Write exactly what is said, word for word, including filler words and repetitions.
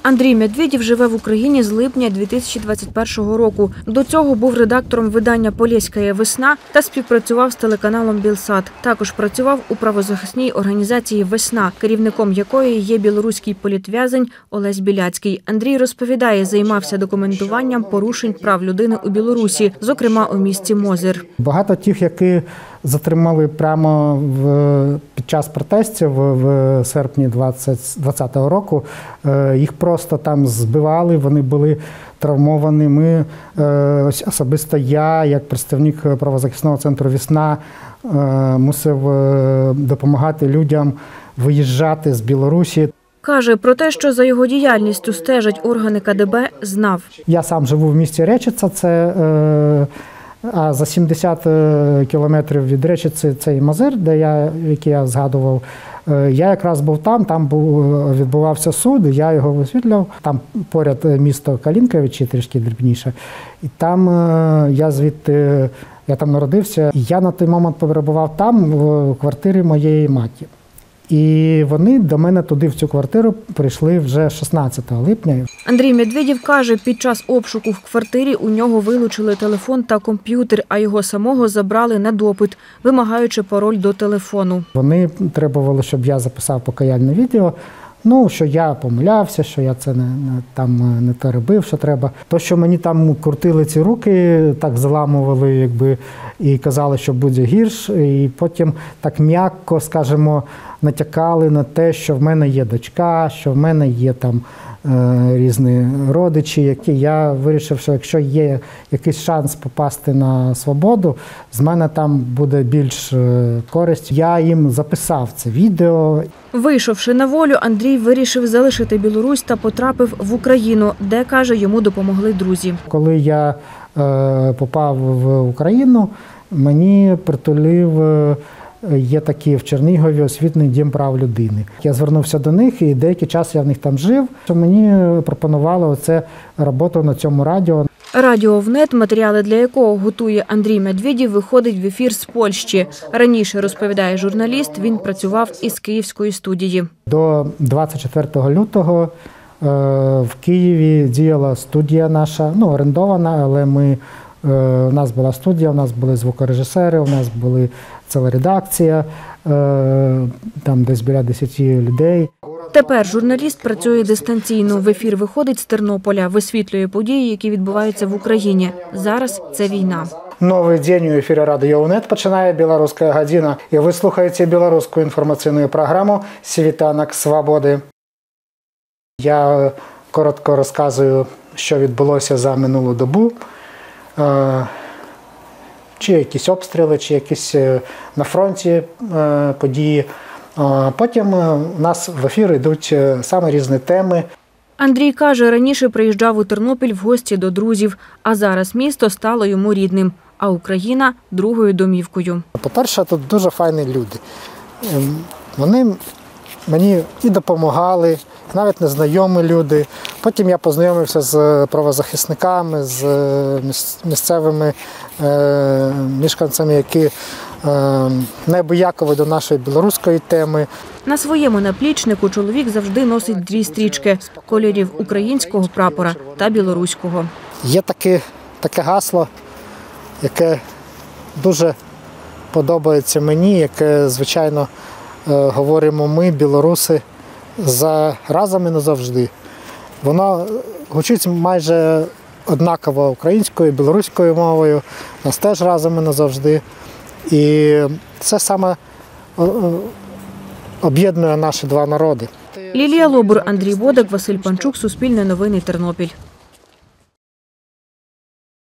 Андрій Медведєв живе в Україні з липня дві тисячі двадцять першого року. До цього був редактором видання «Полєська весна» та співпрацював з телеканалом «Білсат». Також працював у правозахисній організації «Весна», керівником якої є білоруський політв'язень Олесь Біляцький. Андрій розповідає, займався документуванням порушень прав людини у Білорусі, зокрема у місті Мозир. Багато тих, які затримали прямо в, під час протестів в серпні двадцятого року, їх просто там збивали, вони були травмовані. Ми, ось особисто я, як представник правозахисного центру «Весна», мусив допомагати людям виїжджати з Білорусі. Каже, про те, що за його діяльністю стежать органи ка де бе, знав. Я сам живу в місті Речиця, це а за сімдесят кілометрів від Речиці цей Мозир, де я, який я згадував. Я якраз був там, там був, відбувався суд, я його висвітлював. Там поряд місто Калінковичі, трішки дрібніше. І там я звідти, я там народився. І я на той момент перебував там, в квартирі моєї матері. І вони до мене туди, в цю квартиру, прийшли вже шістнадцятого липня. Андрій Медведєв каже, під час обшуку в квартирі у нього вилучили телефон та комп'ютер, а його самого забрали на допит, вимагаючи пароль до телефону. Вони требували, щоб я записав покаяльне відео, ну, що я помилявся, що я це не, не, там, не те робив, що треба. То, що мені там крутили ці руки, так заламували, якби, і казали, що буде гірш, і потім так м'яко, скажімо, натякали на те, що в мене є дочка, що в мене є там е, різні родичі, які я вирішив, що якщо є якийсь шанс попасти на свободу, з мене там буде більш е, користь. Я їм записав це відео. Вийшовши на волю, Андрій вирішив залишити Білорусь та потрапив в Україну, де, каже, йому допомогли друзі. Коли я е, попав в Україну, мені притулив е, є такі в Чернігові освітний дім прав людини. Я звернувся до них і деякий час я в них там жив. Мені пропонували оце роботу на цьому радіо. Радіо ВНЕТ, матеріали для якого готує Андрій Медведєв, виходить в ефір з Польщі. Раніше, розповідає журналіст, він працював із київської студії. До двадцять четвертого лютого в Києві діяла студія наша, ну, орендована, але ми у нас була студія, у нас були звукорежисери, у нас була ціла редакція, там десь біля десяти людей. Тепер журналіст працює дистанційно. В ефір виходить з Тернополя, висвітлює події, які відбуваються в Україні. Зараз це війна. Новий день у ефірі Радіо ВНЕТ починає «Білоруська година». І ви слухаєте білоруську інформаційну програму «Світанок свободи». Я коротко розказую, що відбулося за минулу добу. Чи якісь обстріли, чи якісь на фронті події. Потім у нас в ефір йдуть саме різні теми. Андрій каже, раніше приїжджав у Тернопіль в гості до друзів, а зараз місто стало йому рідним, а Україна – другою домівкою. По-перше, тут дуже файні люди. Вони мені і допомагали, навіть незнайомі люди. Потім я познайомився з правозахисниками, з місцевими мешканцями, які необиякові до нашої білоруської теми. На своєму наплічнику чоловік завжди носить дві стрічки – кольорів українського прапора та білоруського. Є таке, таке гасло, яке дуже подобається мені, яке, звичайно, говоримо ми, білоруси, за разом і назавжди. Воно звучить майже однаково українською, білоруською мовою, нас теж разом і назавжди. І це саме об'єднує наші два народи. Лілія Лобур, Андрій Бодак, Василь Панчук, Суспільне новини, Тернопіль.